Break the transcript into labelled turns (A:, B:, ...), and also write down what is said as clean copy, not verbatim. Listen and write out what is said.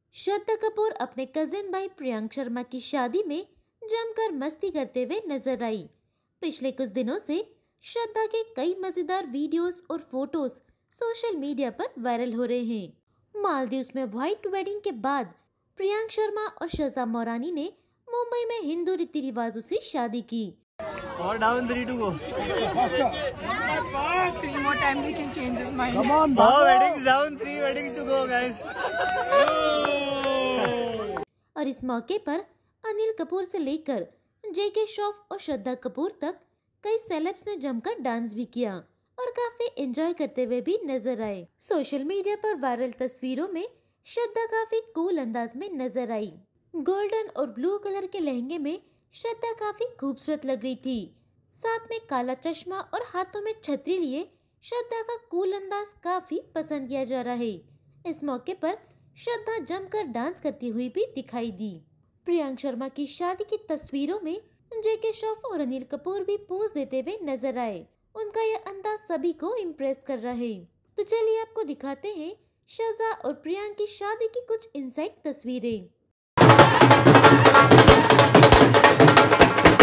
A: श्रद्धा कपूर अपने कजिन भाई प्रियांक शर्मा की शादी में जमकर मस्ती करते हुए नजर आई। पिछले कुछ दिनों से श्रद्धा के कई मजेदार वीडियोस और फोटोज सोशल मीडिया पर वायरल हो रहे हैं। मालदीव्स में व्हाइट वेडिंग के बाद प्रियांक शर्मा और शज़ा मौरानी ने मुंबई में हिंदू रीति रिवाजों से शादी की।
B: Or down 3 to go.
C: 3 more times we can change his mind.
B: Come on, 4 weddings down, 3 weddings to go, guys.
A: और इस मौके पर अनिल कपूर से लेकर जेके श्रॉफ और श्रद्धा कपूर तक कई सेलेब्स ने जमकर डांस भी किया और काफी एंजॉय करते हुए भी नजर आए। सोशल मीडिया पर वायरल तस्वीरों में श्रद्धा काफी कूल अंदाज में नजर आई। गोल्डन और ब्लू कलर के लहंगे में श्रद्धा काफी खूबसूरत लग रही थी। साथ में काला चश्मा और हाथों में छतरी लिए श्रद्धा का कूल अंदाज काफी पसंद किया जा रहा है। इस मौके पर श्रद्धा जमकर डांस करती हुई भी दिखाई दी। प्रियांक शर्मा की शादी की तस्वीरों में जेके श्रॉफ और अनिल कपूर भी पोज देते हुए नजर आए। उनका यह अंदाज सभी को इम्प्रेस कर रहा है। तो चलिए आपको दिखाते हैं शज़ा और प्रियांक की शादी की कुछ इनसाइड तस्वीरें।